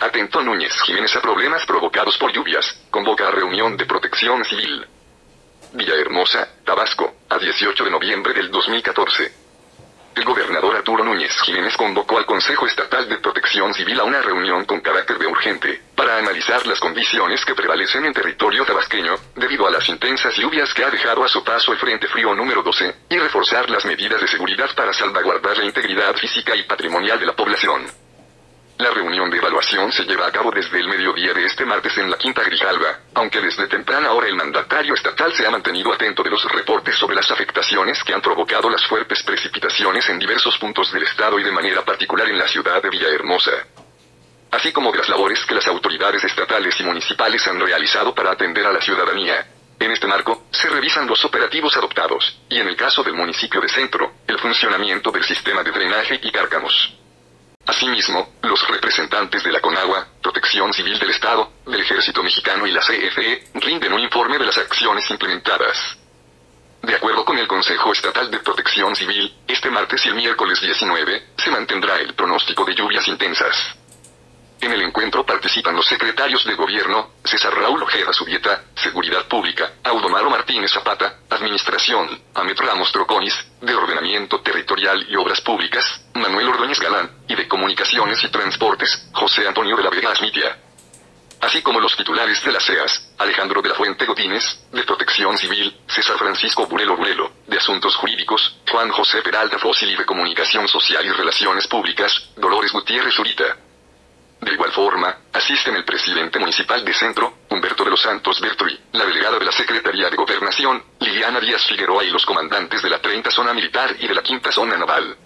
Atento Núñez Jiménez a problemas provocados por lluvias, convoca a reunión de Protección Civil. Villahermosa, Tabasco, a 18 de noviembre del 2014. El gobernador Arturo Núñez Jiménez convocó al Consejo Estatal de Protección Civil a una reunión con carácter de urgente, para analizar las condiciones que prevalecen en territorio tabasqueño, debido a las intensas lluvias que ha dejado a su paso el Frente Frío número 12, y reforzar las medidas de seguridad para salvaguardar la integridad física y patrimonial de la población. La reunión de evaluación se lleva a cabo desde el mediodía de este martes en la Quinta Grijalva, aunque desde temprana hora el mandatario estatal se ha mantenido atento de los reportes sobre las afectaciones que han provocado las fuertes precipitaciones en diversos puntos del estado y de manera particular en la ciudad de Villahermosa, así como de las labores que las autoridades estatales y municipales han realizado para atender a la ciudadanía. En este marco, se revisan los operativos adoptados, y en el caso del municipio de Centro, el funcionamiento del sistema de drenaje y cárcamos. Asimismo, los representantes de la CONAGUA, Protección Civil del Estado, del Ejército Mexicano y la CFE, rinden un informe de las acciones implementadas. De acuerdo con el Consejo Estatal de Protección Civil, este martes y el miércoles 19, se mantendrá el pronóstico de lluvias intensas. En el encuentro participan los secretarios de Gobierno, César Raúl Ojeda Subieta, Seguridad Pública, Audomaro Martínez Zapata, Administración, Amet Ramos Troconis, de Ordenamiento Territorial y Obras Públicas, Manuel Ordóñez Galán, y de Comunicaciones y Transportes, José Antonio de la Vega Asmitia. Así como los titulares de las CEAS, Alejandro de la Fuente Godínez, de Protección Civil, César Francisco Burelo Burelo, de Asuntos Jurídicos, Juan José Peralta Fósil y de Comunicación Social y Relaciones Públicas, Dolores Gutiérrez Zurita. De igual forma, asisten el presidente municipal de Centro, Humberto de los Santos Bertri, la delegada de la Secretaría de Gobernación, Liliana Díaz Figueroa y los comandantes de la 30 Zona Militar y de la 5ª Zona Naval.